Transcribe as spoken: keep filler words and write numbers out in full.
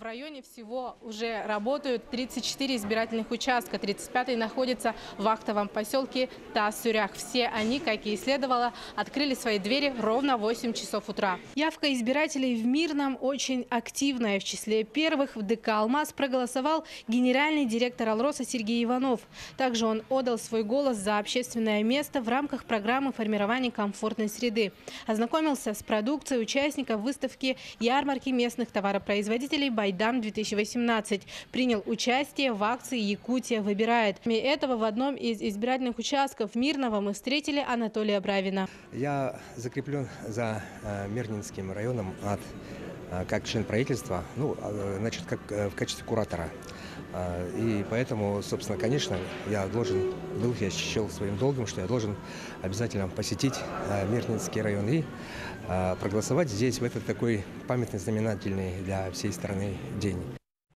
районе всего уже работают тридцать четыре избирательных участка. тридцать пятый находится в актовом поселке Тас-Сюрях. Все они, как и следовало, открыли свои двери ровно в восемь часов утра. Явка избирателей в Мирном очень активная. В числе первых в ДК «Алмаз» проголосовал генеральный директор «Алроса» Сергей Иванов. Также он отдал свой голос за общественное место в рамках программы формирования комфортной среды. Ознакомился с продукцией участников выставки ярмарки местных товаропроизводителей «Байдан-две тысячи восемнадцать». Принял участие в акции «Якутия выбирает». Кроме этого, в одном из избирательных участков Мирного мы встретили Анатолия Бравина. Я закреплен за э, Мирнинским районом от, э, как член правительства, ну, э, значит, как э, в качестве куратора. Э, и поэтому, собственно, конечно, я должен был, я считал своим долгом, что я должен обязательно посетить э, Мирнинский район и э, проголосовать здесь в этот такой памятный, знаменательный для всей страны день.